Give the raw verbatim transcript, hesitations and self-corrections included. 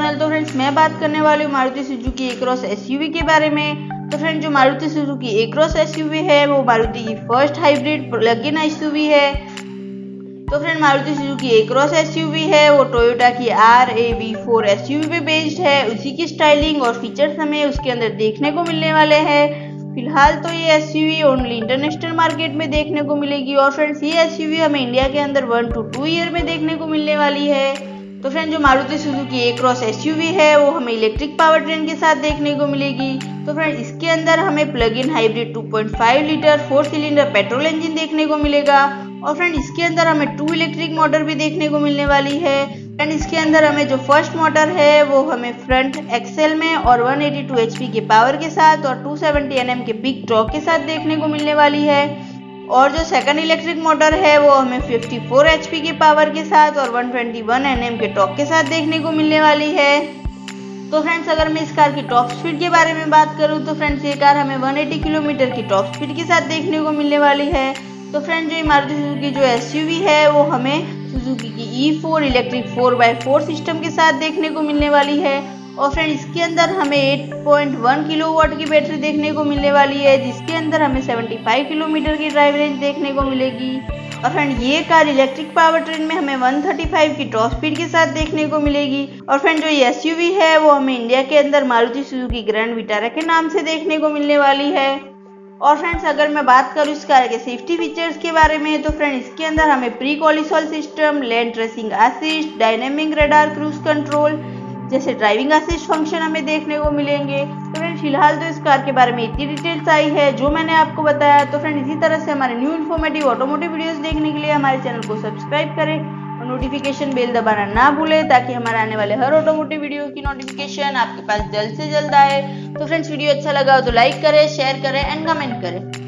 Channel. तो friends मैं बात करने वाली हूँ मारुति सुजुकी ए-क्रॉस एसयूवी के बारे में। तो फ्रेंड्स जो मारुति सुजुकी ए-क्रॉस एसयूवी है वो मारुति की first hybrid plug in SUV है। तो friend Maruti Suzuki A Cross SUV है वो टोयोटा की R A V four SUV पे बेस्ड है। उसी की स्टाइलिंग और फीचर्स हमें उसके अंदर देखने को मिलने वाले हैं। फिलहाल तो ये एसयूवी ओनली इंटरनेशनल मार्केट में देखने को मिलेगी और फ्रेंड्स ये एसयूवी हमें इंडिया के अंदर वन टू टू ईयर में देखने को मिलने वाली है। तो फ्रेंड जो मारुति सुजुकी ए-क्रॉस एसयूवी है वो हमें इलेक्ट्रिक पावर ट्रेन के साथ देखने को मिलेगी। तो फ्रेंड इसके अंदर हमें plug in hybrid two point five litre four cylinder petrol engine देखने को मिलेगा और फ्रेंड इसके अंदर हमें टू इलेक्ट्रिक मोटर भी देखने को मिलने वाली है। फ्रेंड इसके अंदर हमें जो फर्स्ट मोटर है वो हमें फ्रंट एक्सेल में और one eighty two H P के पावर के साथ और टू सेवेंटी एन एम के पिक टॉर्क के साथ देखने को मिलने वाली है और जो सेकंड इलेक्ट्रिक मोटर है वो हमें फिफ्टी फोर एच पी के पावर के साथ और one twenty one N M के टॉर्क के साथ देखने को मिलने वाली है। तो फ्रेंड्स अगर मैं इस कार की टॉप स्पीड के बारे में बात करूं तो फ्रेंड्स ये कार हमें वन एटी किलोमीटर की टॉप स्पीड के साथ देखने को मिलने वाली है। तो फ्रेंड जो मारुति सुजुकी जो एसयूवी है वो हमें सुजुकी की E four electric four by four system के साथ देखने को मिलने वाली है और फ्रेंड इसके अंदर हमें एट पॉइंट वन किलोवाट की बैटरी देखने को मिलने वाली है जिसके अंदर हमें सेवेंटी फाइव किलोमीटर की ड्राइव रेंज देखने को मिलेगी और फ्रेंड ये कार इलेक्ट्रिक पावर ट्रेन में हमें वन थर्टी फाइव की टॉप स्पीड के साथ देखने को मिलेगी और फ्रेंड जो ये एसयूवी है वो हमें इंडिया के अंदर मारुति सुजुकी ग्रैंड विटारा के नाम से देखने को मिलने वाली है। और फ्रेंड्स अगर मैं बात करूँ इस कार के सेफ्टी फीचर्स के बारे में तो फ्रेंड इसके अंदर हमें pre collision system, lane tracing assist, dynamic radar cruise control जैसे ड्राइविंग असिस्ट फंक्शन हमें देखने को मिलेंगे। तो फ्रेंड फिलहाल तो इस कार के बारे में इतनी डिटेल्स आई है जो मैंने आपको बताया। तो फ्रेंड इसी तरह से हमारे न्यू इन्फॉर्मेटिव ऑटोमोटिव वीडियोस देखने के लिए हमारे चैनल को सब्सक्राइब करें और नोटिफिकेशन बेल दबाना ना भूलें ताकि हमारे आने वाले हर ऑटोमोटिव वीडियो की नोटिफिकेशन आपके पास जल्द से जल्द आए। तो फ्रेंड्स वीडियो अच्छा लगा हो तो लाइक करें, शेयर करें एंड कमेंट करें।